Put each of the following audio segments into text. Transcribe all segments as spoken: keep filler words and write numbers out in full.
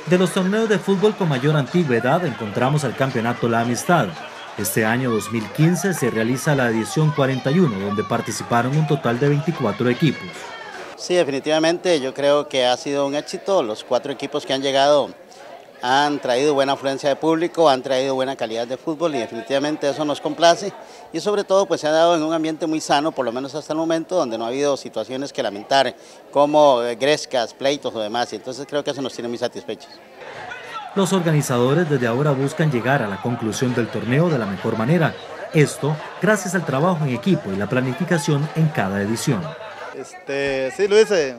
De los torneos de fútbol con mayor antigüedad encontramos el Campeonato La Amistad. Este año dos mil quince se realiza la edición cuarenta y uno, donde participaron un total de veinticuatro equipos. Sí, definitivamente yo creo que ha sido un éxito. Los cuatro equipos que han llegado han traído buena afluencia de público, han traído buena calidad de fútbol y definitivamente eso nos complace. Y sobre todo pues se ha dado en un ambiente muy sano, por lo menos hasta el momento, donde no ha habido situaciones que lamentar, como grescas, pleitos o demás. Y entonces creo que eso nos tiene muy satisfechos. Los organizadores desde ahora buscan llegar a la conclusión del torneo de la mejor manera. Esto gracias al trabajo en equipo y la planificación en cada edición. Este, sí, Luis, eh,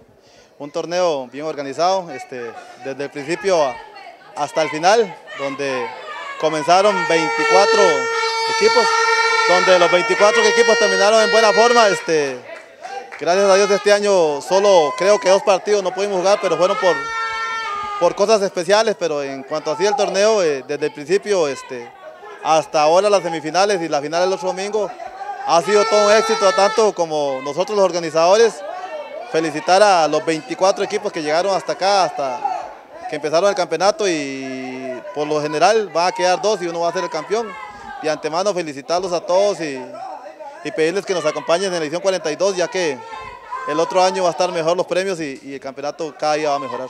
un torneo bien organizado, este, desde el principio hasta el final, donde comenzaron veinticuatro equipos, donde los veinticuatro equipos terminaron en buena forma. Este, gracias a Dios este año solo creo que dos partidos no pudimos jugar, pero fueron por, por cosas especiales, pero en cuanto a el torneo, eh, desde el principio este, hasta ahora las semifinales y la final del otro domingo, ha sido todo un éxito, tanto como nosotros los organizadores. Felicitar a los veinticuatro equipos que llegaron hasta acá, hasta que empezaron el campeonato, y por lo general van a quedar dos y uno va a ser el campeón. De antemano felicitarlos a todos y, y pedirles que nos acompañen en la edición cuarenta y dos, ya que el otro año va a estar mejor los premios y, y el campeonato cada día va a mejorar.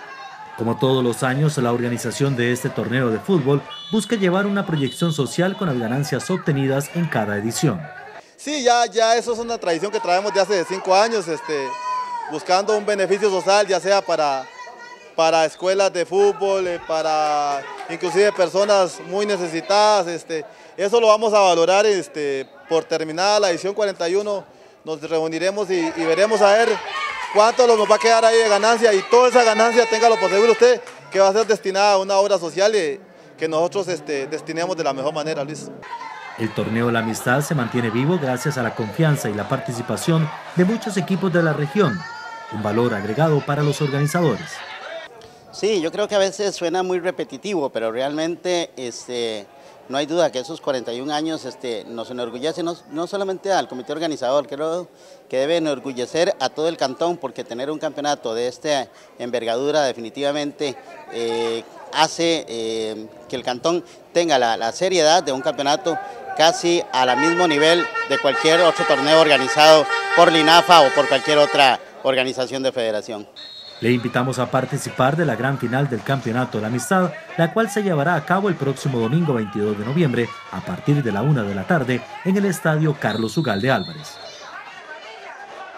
Como todos los años, la organización de este torneo de fútbol busca llevar una proyección social con las ganancias obtenidas en cada edición. Sí, ya, ya eso es una tradición que traemos de hace cinco años, este, buscando un beneficio social, ya sea para, para escuelas de fútbol, eh, para inclusive personas muy necesitadas. Este, eso lo vamos a valorar este, por terminada la edición cuarenta y uno, nos reuniremos y, y veremos a ver cuánto nos va a quedar ahí de ganancia, y toda esa ganancia, téngalo por seguro usted, que va a ser destinada a una obra social y que nosotros este, destinemos de la mejor manera, Luis. El torneo de la amistad se mantiene vivo gracias a la confianza y la participación de muchos equipos de la región, un valor agregado para los organizadores. Sí, yo creo que a veces suena muy repetitivo, pero realmente este, no hay duda que esos cuarenta y un años este, nos enorgullecen, no, no solamente al comité organizador, creo que debe enorgullecer a todo el cantón, porque tener un campeonato de esta envergadura definitivamente eh, hace eh, que el cantón tenga la, la seriedad de un campeonato casi al mismo nivel de cualquier otro torneo organizado por LINAFA o por cualquier otra organización de federación. Le invitamos a participar de la gran final del Campeonato de la Amistad, la cual se llevará a cabo el próximo domingo veintidós de noviembre a partir de la una de la tarde en el Estadio Carlos Ugalde Álvarez.